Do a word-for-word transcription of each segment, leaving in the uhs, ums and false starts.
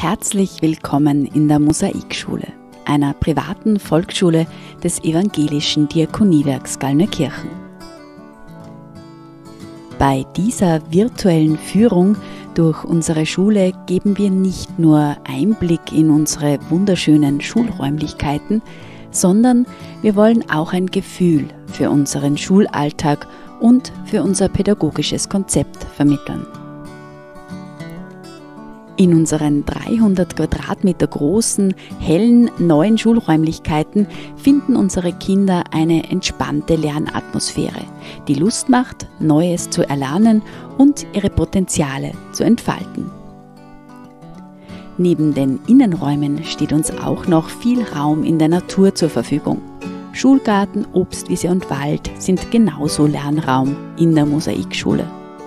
Herzlich willkommen in der Mosaikschule, einer privaten Volksschule des evangelischen Diakoniewerks Gallnerkirchen. Bei dieser virtuellen Führung durch unsere Schule geben wir nicht nur Einblick in unsere wunderschönen Schulräumlichkeiten, sondern wir wollen auch ein Gefühl für unseren Schulalltag und für unser pädagogisches Konzept vermitteln. In unseren dreihundert Quadratmeter großen, hellen, neuen Schulräumlichkeiten finden unsere Kinder eine entspannte Lernatmosphäre, die Lust macht, Neues zu erlernen und ihre Potenziale zu entfalten. Neben den Innenräumen steht uns auch noch viel Raum in der Natur zur Verfügung. Schulgarten, Obstwiese und Wald sind genauso Lernraum in der Mosaikschule.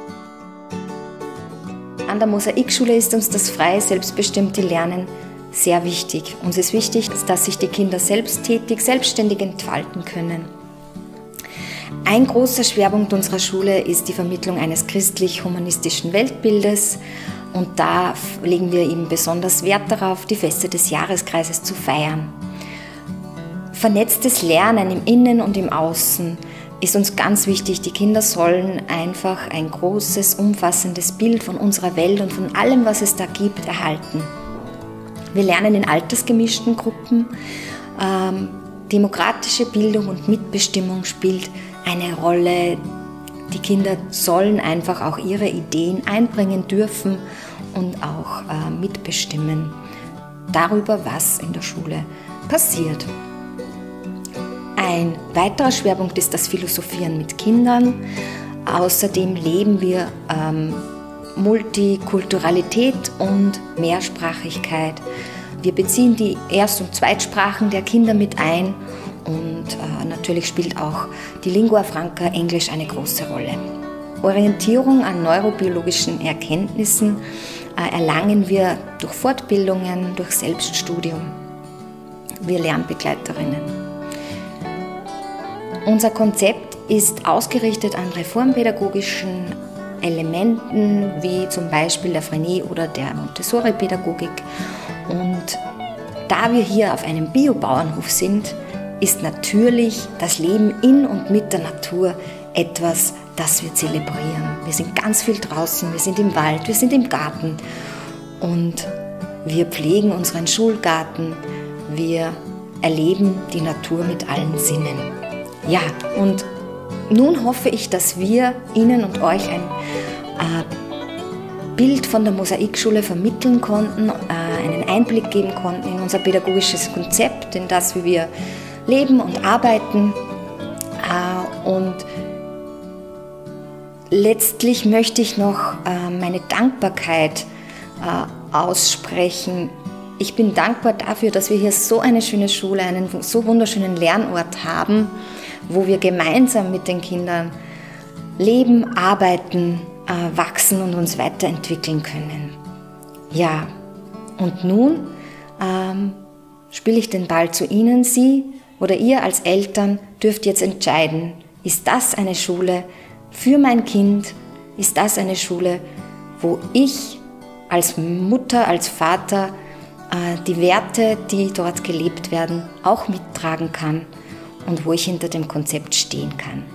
An der Mosaikschule ist uns das freie, selbstbestimmte Lernen sehr wichtig. Uns ist wichtig, dass sich die Kinder selbsttätig, selbstständig entfalten können. Ein großer Schwerpunkt unserer Schule ist die Vermittlung eines christlich-humanistischen Weltbildes. Und da legen wir eben besonders Wert darauf, die Feste des Jahreskreises zu feiern. Vernetztes Lernen im Innen und im Außen ist uns ganz wichtig. Die Kinder sollen einfach ein großes, umfassendes Bild von unserer Welt und von allem, was es da gibt, erhalten. Wir lernen in altersgemischten Gruppen. Ähm, demokratische Bildung und Mitbestimmung spielt eine Rolle. Die Kinder sollen einfach auch ihre Ideen einbringen dürfen und auch äh, mitbestimmen darüber, was in der Schule passiert. Ein weiterer Schwerpunkt ist das Philosophieren mit Kindern. Außerdem leben wir ähm, Multikulturalität und Mehrsprachigkeit. Wir beziehen die Erst- und Zweitsprachen der Kinder mit ein und äh, natürlich spielt auch die Lingua Franca Englisch eine große Rolle. Orientierung an neurobiologischen Erkenntnissen äh, erlangen wir durch Fortbildungen, durch Selbststudium. Wir Lernbegleiterinnen. Unser Konzept ist ausgerichtet an reformpädagogischen Elementen, wie zum Beispiel der Freinet oder der Montessori-Pädagogik. Und da wir hier auf einem Biobauernhof sind, ist natürlich das Leben in und mit der Natur etwas, das wir zelebrieren. Wir sind ganz viel draußen, wir sind im Wald, wir sind im Garten und wir pflegen unseren Schulgarten, wir erleben die Natur mit allen Sinnen. Ja, und nun hoffe ich, dass wir Ihnen und euch ein äh, Bild von der Mosaikschule vermitteln konnten, äh, einen Einblick geben konnten in unser pädagogisches Konzept, in das, wie wir leben und arbeiten. Äh, und letztlich möchte ich noch äh, meine Dankbarkeit äh, aussprechen. Ich bin dankbar dafür, dass wir hier so eine schöne Schule, einen so wunderschönen Lernort haben, wo wir gemeinsam mit den Kindern leben, arbeiten, äh, wachsen und uns weiterentwickeln können. Ja, und nun ähm, spiele ich den Ball zu Ihnen. Sie oder ihr als Eltern dürft jetzt entscheiden, ist das eine Schule für mein Kind? Ist das eine Schule, wo ich als Mutter, als Vater äh, die Werte, die dort gelebt werden, auch mittragen kann? Und wo ich hinter dem Konzept stehen kann.